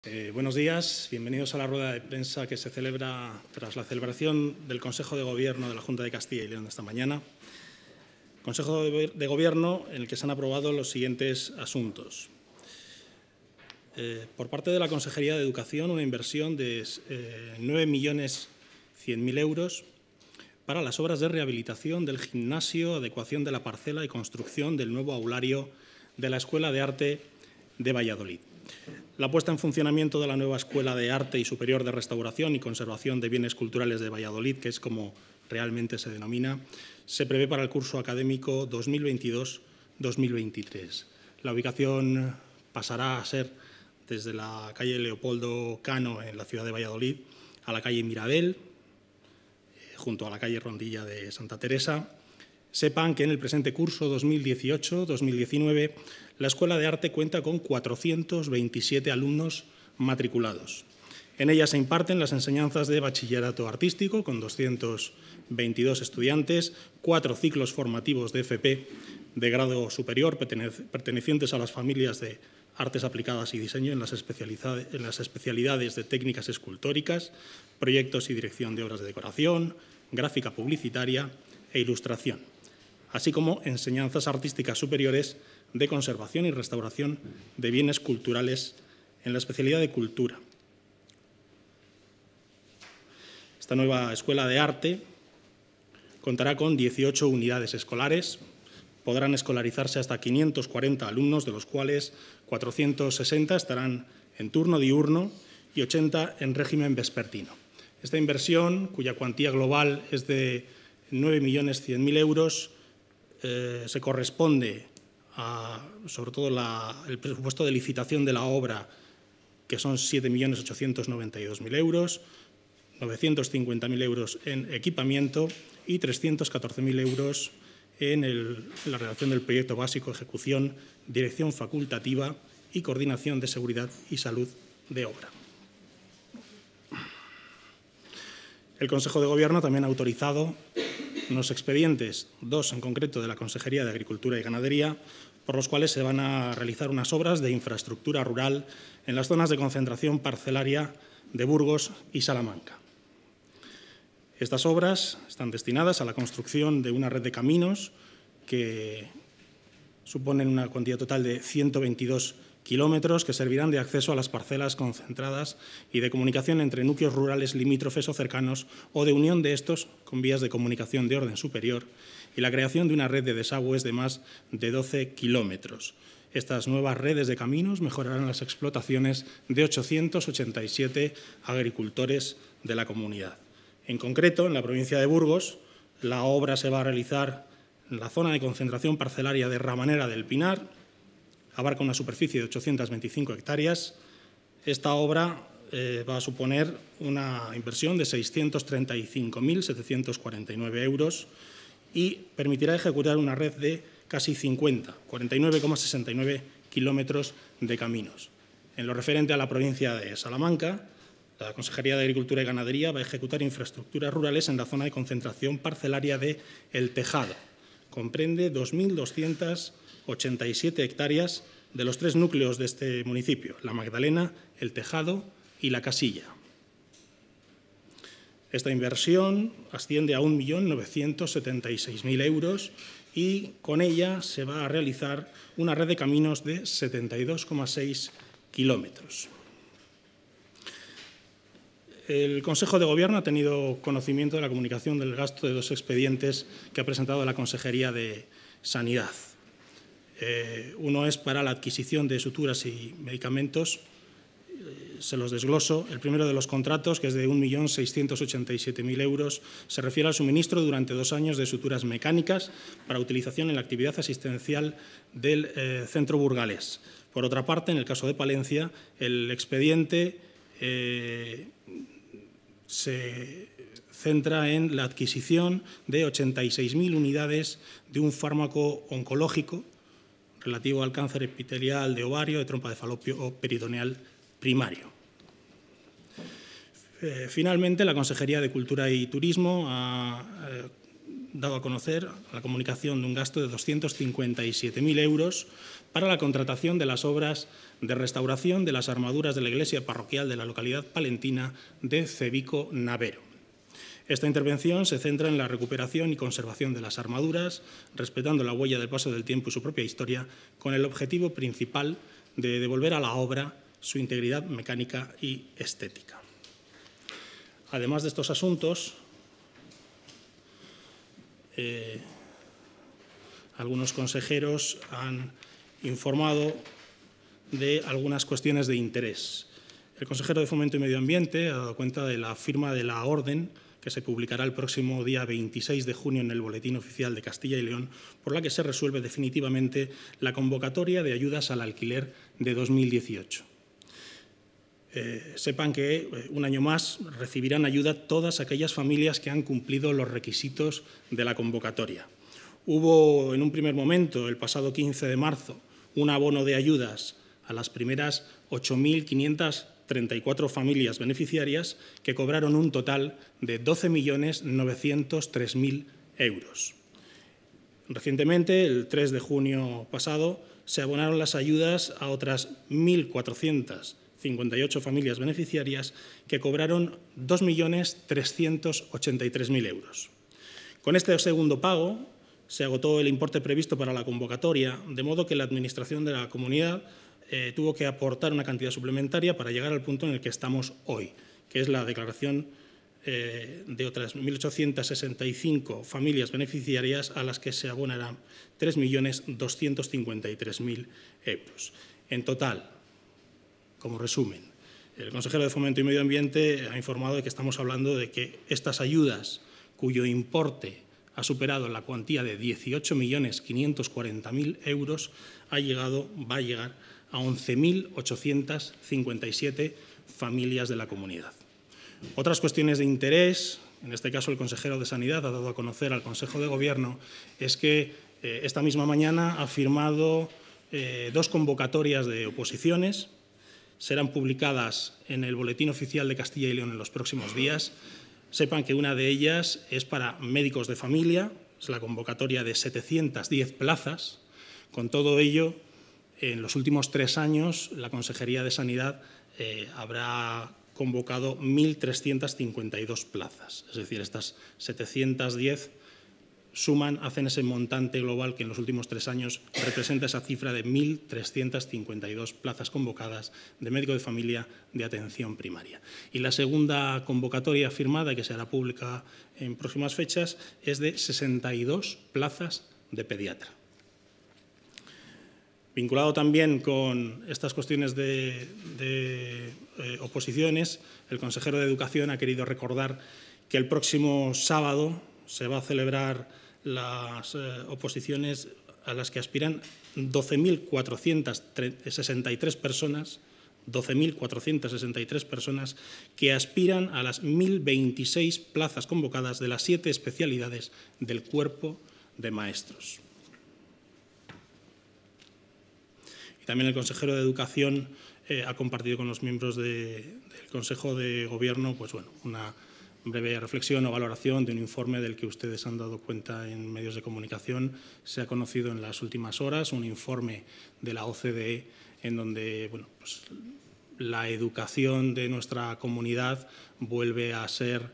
Buenos días, bienvenidos a la rueda de prensa que se celebra tras la celebración del Consejo de Gobierno de la Junta de Castilla y León de esta mañana. Consejo de Gobierno en el que se han aprobado los siguientes asuntos. Por parte de la Consejería de Educación, una inversión de 9.100.000 euros para las obras de rehabilitación del gimnasio, adecuación de la parcela y construcción del nuevo aulario de la Escuela de Arte de Valladolid. La puesta en funcionamiento de la nueva Escuela de Arte y Superior de Restauración y Conservación de Bienes Culturales de Valladolid, que es como realmente se denomina, se prevé para el curso académico 2022-2023. La ubicación pasará a ser desde la calle Leopoldo Cano, en la ciudad de Valladolid, a la calle Mirabel, junto a la calle Rondilla de Santa Teresa. Sepan que en el presente curso 2018-2019 la Escuela de Arte cuenta con 427 alumnos matriculados. En ella se imparten las enseñanzas de bachillerato artístico con 222 estudiantes, 4 ciclos formativos de FP de grado superior pertenecientes a las familias de Artes Aplicadas y Diseño en las especialidades de técnicas escultóricas, proyectos y dirección de obras de decoración, gráfica publicitaria e ilustración, así como enseñanzas artísticas superiores de conservación y restauración de bienes culturales en la especialidad de cultura. Esta nueva Escuela de Arte contará con 18 unidades escolares. Podrán escolarizarse hasta 540 alumnos, de los cuales 460 estarán en turno diurno y 80 en régimen vespertino. Esta inversión, cuya cuantía global es de 9.100.000 euros, se corresponde a, sobre todo, el presupuesto de licitación de la obra, que son 7.892.000 euros, 950.000 euros en equipamiento y 314.000 euros en la redacción del proyecto básico, ejecución, dirección facultativa y coordinación de seguridad y salud de obra. El Consejo de Gobierno también ha autorizado unos expedientes, 2 en concreto de la Consejería de Agricultura y Ganadería, por los cuales se van a realizar unas obras de infraestructura rural en las zonas de concentración parcelaria de Burgos y Salamanca. Estas obras están destinadas a la construcción de una red de caminos que suponen una cuantía total de 122 kilómetros que servirán de acceso a las parcelas concentradas y de comunicación entre núcleos rurales limítrofes o cercanos o de unión de estos con vías de comunicación de orden superior y la creación de una red de desagües de más de 12 kilómetros. Estas nuevas redes de caminos mejorarán las explotaciones de 887 agricultores de la comunidad. En concreto, en la provincia de Burgos, la obra se va a realizar en la zona de concentración parcelaria de Ramanera del Pinar. Abarca una superficie de 825 hectáreas. Esta obra va a suponer una inversión de 635.749 euros y permitirá ejecutar una red de casi 49,69 kilómetros de caminos. En lo referente a la provincia de Salamanca, la Consejería de Agricultura y Ganadería va a ejecutar infraestructuras rurales en la zona de concentración parcelaria de El Tejado. Comprende 2.287 hectáreas de los 3 núcleos de este municipio, La Magdalena, El Tejado y La Casilla. Esta inversión asciende a 1.976.000 euros y con ella se va a realizar una red de caminos de 72,6 kilómetros. El Consejo de Gobierno ha tenido conocimiento de la comunicación del gasto de 2 expedientes que ha presentado la Consejería de Sanidad. Uno es para la adquisición de suturas y medicamentos. Se los desgloso. El primero de los contratos, que es de 1.687.000 euros, se refiere al suministro durante 2 años de suturas mecánicas para utilización en la actividad asistencial del centro burgalés. Por otra parte, en el caso de Palencia, el expediente se centra en la adquisición de 86.000 unidades de un fármaco oncológico relativo al cáncer epitelial de ovario, de trompa de falopio o peritoneal primario. Finalmente, la Consejería de Cultura y Turismo ha dado a conocer la comunicación de un gasto de 257.000 euros para la contratación de las obras de restauración de las armaduras de la iglesia parroquial de la localidad palentina de Cebico Navero. Esta intervención se centra en la recuperación y conservación de las armaduras, respetando la huella del paso del tiempo y su propia historia, con el objetivo principal de devolver a la obra su integridad mecánica y estética. Además de estos asuntos, algunos consejeros han informado de algunas cuestiones de interés. El consejero de Fomento y Medio Ambiente ha dado cuenta de la firma de la orden que se publicará el próximo día 26 de junio en el Boletín Oficial de Castilla y León, por la que se resuelve definitivamente la convocatoria de ayudas al alquiler de 2018. Sepan que un año más recibirán ayuda todas aquellas familias que han cumplido los requisitos de la convocatoria. Hubo en un primer momento, el pasado 15 de marzo, un abono de ayudas a las primeras 8.534 familias beneficiarias que cobraron un total de 12.903.000 euros. Recientemente, el 3 de junio pasado, se abonaron las ayudas a otras 1.458 familias beneficiarias que cobraron 2.383.000 euros. Con este segundo pago se agotó el importe previsto para la convocatoria, de modo que la Administración de la Comunidad tuvo que aportar una cantidad suplementaria para llegar al punto en el que estamos hoy, que es la declaración de otras 1.865 familias beneficiarias a las que se abonarán 3.253.000 euros. En total, como resumen, el consejero de Fomento y Medio Ambiente ha informado de que estamos hablando de que estas ayudas, cuyo importe ha superado la cuantía de 18.540.000 euros, va a llegar a 11.857 familias de la comunidad. Otras cuestiones de interés, en este caso el consejero de Sanidad ha dado a conocer al Consejo de Gobierno, es que esta misma mañana ha firmado 2 convocatorias de oposiciones. Serán publicadas en el Boletín Oficial de Castilla y León en los próximos días. Sepan que una de ellas es para médicos de familia, es la convocatoria de 710 plazas. Con todo ello, en los últimos 3 años, la Consejería de Sanidad habrá convocado 1.352 plazas. Es decir, estas 710 hacen ese montante global que en los últimos 3 años representa esa cifra de 1.352 plazas convocadas de médico de familia de atención primaria. Y la segunda convocatoria firmada, que se hará pública en próximas fechas, es de 62 plazas de pediatra. Vinculado también con estas cuestiones de oposiciones, el consejero de Educación ha querido recordar que el próximo sábado se va a celebrar las oposiciones a las que aspiran 12.463 personas, 12.463 personas que aspiran a las 1.026 plazas convocadas de las 7 especialidades del cuerpo de maestros. Y también el consejero de Educación ha compartido con los miembros del Consejo de Gobierno una breve reflexión o valoración de un informe del que ustedes han dado cuenta en medios de comunicación. Se ha conocido en las últimas horas un informe de la OCDE en donde la educación de nuestra comunidad vuelve a ser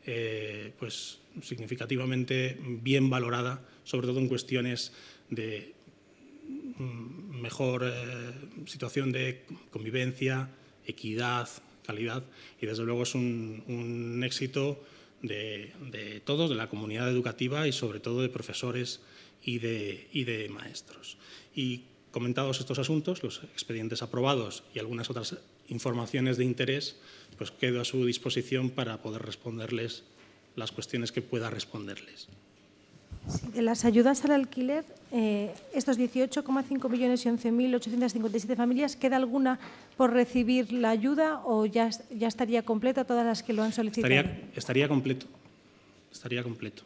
significativamente bien valorada, sobre todo en cuestiones de mejor situación de convivencia, equidad, calidad, y desde luego es un éxito de todos, de la comunidad educativa y sobre todo de profesores y de maestros. Y comentados estos asuntos, los expedientes aprobados y algunas otras informaciones de interés, pues quedo a su disposición para poder responderles las cuestiones que pueda responderles. Sí, de las ayudas al alquiler, estos 18,5 millones y 11.857 familias, ¿queda alguna por recibir la ayuda o ya estaría completa todas las que lo han solicitado? Estaría completo. Estaría completo.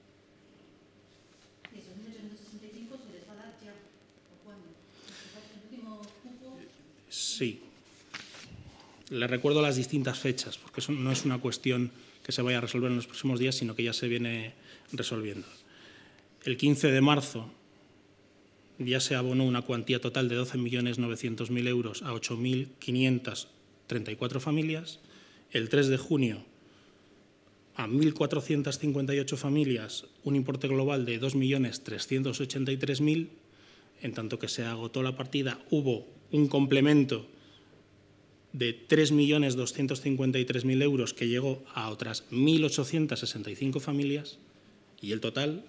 ¿Y esos 1.865 se les va a dar ya? ¿O cuándo? ¿El último cupo? Sí. Le recuerdo las distintas fechas, porque eso no es una cuestión que se vaya a resolver en los próximos días, sino que ya se viene resolviendo. El 15 de marzo ya se abonó una cuantía total de 12.900.000 euros a 8.534 familias. El 3 de junio a 1.458 familias, un importe global de 2.383.000. En tanto que se agotó la partida, hubo un complemento de 3.253.000 euros que llegó a otras 1.865 familias y el total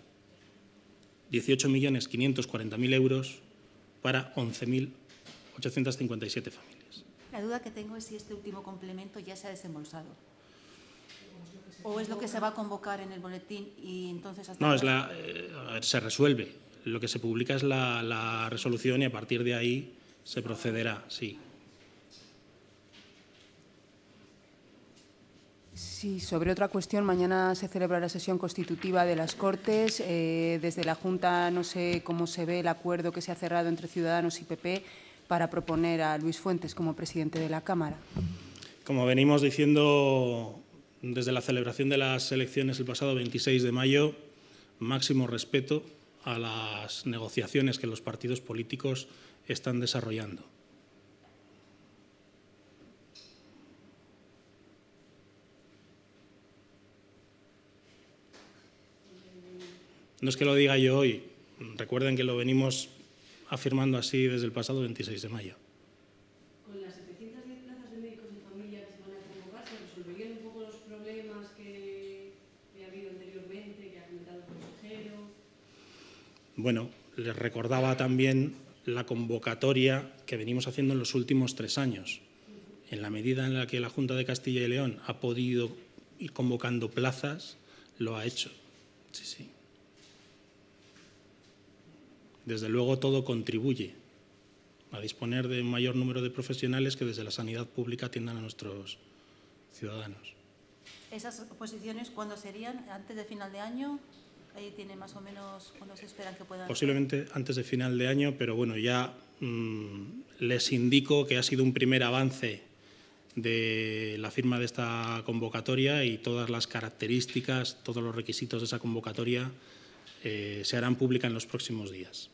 18.540.000 euros para 11.857 familias. La duda que tengo es si este último complemento ya se ha desembolsado. ¿O es lo que se va a convocar en el boletín y entonces hasta No, se resuelve. Lo que se publica es la resolución y a partir de ahí se procederá, sí. Sí, sobre otra cuestión, mañana se celebra la sesión constitutiva de las Cortes. Desde la Junta no sé cómo se ve el acuerdo que se ha cerrado entre Ciudadanos y PP para proponer a Luis Fuentes como presidente de la Cámara. Como venimos diciendo desde la celebración de las elecciones el pasado 26 de mayo, máximo respeto a las negociaciones que los partidos políticos están desarrollando. No es que lo diga yo hoy, recuerden que lo venimos afirmando así desde el pasado 26 de mayo. Con las 710 plazas de médicos de familia que se van a convocar, ¿se resolverían un poco los problemas que ha habido anteriormente, que ha comentado el consejero? Bueno, les recordaba también la convocatoria que venimos haciendo en los últimos 3 años. En la medida en la que la Junta de Castilla y León ha podido ir convocando plazas, lo ha hecho. Sí, sí. Desde luego todo contribuye a disponer de un mayor número de profesionales que desde la sanidad pública atiendan a nuestros ciudadanos. ¿Esas oposiciones cuándo serían? ¿Antes de final de año? Ahí tiene más o menos cuándo se esperan que puedan... Posiblemente antes de final de año, pero bueno, ya les indico que ha sido un primer avance de la firma de esta convocatoria y todas las características, todos los requisitos de esa convocatoria se harán pública en los próximos días.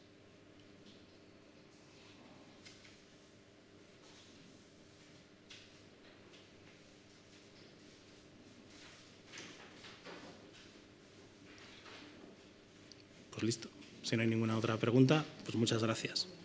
Pues listo. Si no hay ninguna otra pregunta, pues muchas gracias.